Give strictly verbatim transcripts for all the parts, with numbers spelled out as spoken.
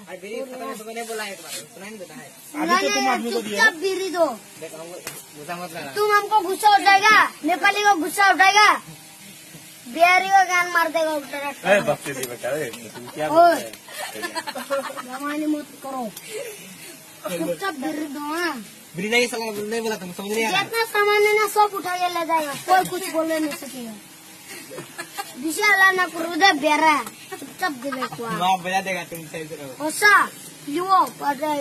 अभी खत्म तो मैंने बोला एक बार सुनाई नहीं देता है। अभी तो तुम आदमी को दिया चुपचाप बीड़ी दो। गुस्सा मत लगा। तुम हमको गुस्सा उठाएगा, नेपाली को गुस्सा उठाएगा, बिहारी को गान मार देगा उल्टा। बकचोदी बेटा तुम क्या जमानी मत करो, चुपचाप बीड़ी दो। हाँ बीड़ी नहीं साला नहीं बोला तुम समझ नहीं आ रहा। जितना सामान है ना सब उठा के ले जाएगा, कोई कुछ बोले नहीं सकेगा। विशाल ना कुरुदे बेरा चुपचाप दे दे को वहाँ बजा देगा तुम सही से रहो। ओसा लियो पड़े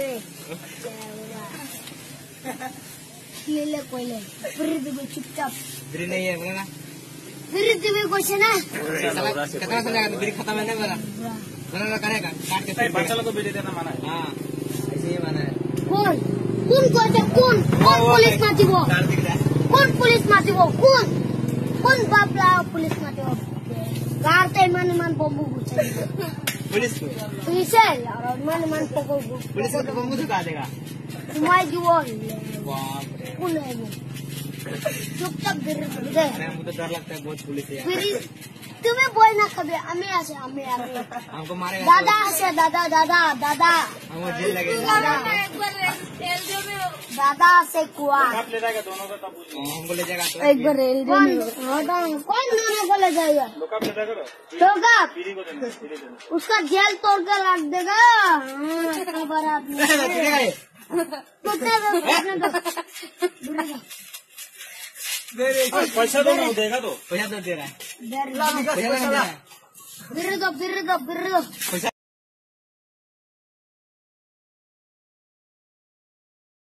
ले ले कोई ले बीड़ी दे चुपचाप। बीड़ी नहीं है बोला ना, बीड़ी दे कोई से ना कितना समझा बीड़ी खत्म है नहीं बोला बोला करेगा काट के बच्चा लोग को बीड़ी देना माना है। हाँ ऐसे ही माना है। कौन कौन कहते कौन कौन पुलिस माती वो कौन पुलिस माती वो कौन कौन बापला पुलिस माती वो गारते मन मन बम्बू घुसे पुलिस को पुलिस है और मन मन पको पुलिस को तो बम्बू झुका देगा। तुम्हारी जो वो बाप रे कौन है वो चुपचाप गिर दे। अरे मुझे तो डर लगता है बहुत पुलिस है। फिर तुम्हें बोल ना कभी हमें ऐसे हमें हमको मारेगा दादा से दादा दादा दादा हमको जेल लगेगा। दादा से कुआ ले जाएगा दोनों को तब हमको ले जाएगा एक बार रेल कौन कौन दोनों को ले जाएगा लोकअप ले जाएगा लोकअप बीड़ी को देना बीड़ी देना उसका जेल तोड़ कर रख देगा। खबर आपने पैसा दो ना देगा तो पैसा तो दे रहा है। फिर दो फिर दो फिर दो पैसा